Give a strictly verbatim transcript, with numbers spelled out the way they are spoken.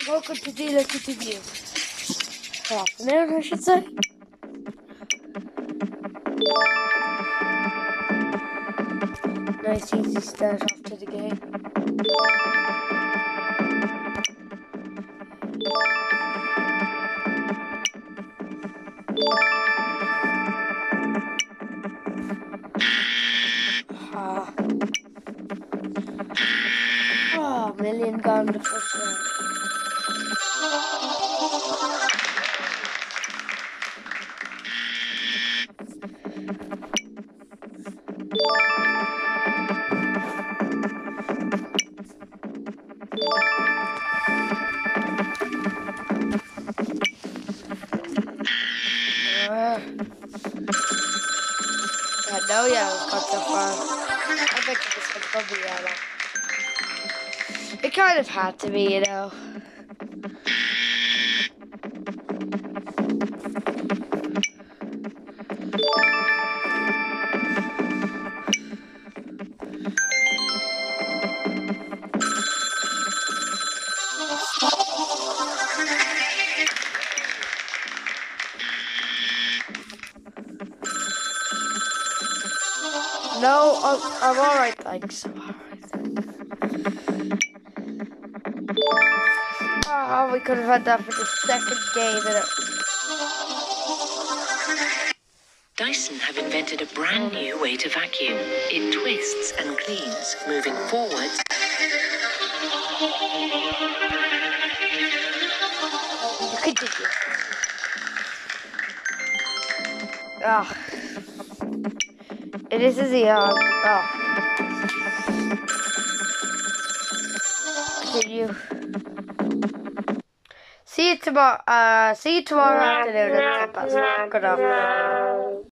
Welcome to Dealer Continue. Good afternoon, I should say. Nice easy start off to the game. Ah. Oh, million gone the first round. Uh, yeah, no yellows got so far. I bet you this one's gonna be yellow. It kind of had to be, you know. No, I'm, I'm alright, thanks. I'm alright. Oh, we could have had that for the second game. Dyson have invented a brand new way to vacuum. It twists and cleans, moving forwards. You continue. Ah. It is easy. Uh, oh. Continue. See you tomorrow. Uh, see you tomorrow afternoon at ten past. Good afternoon.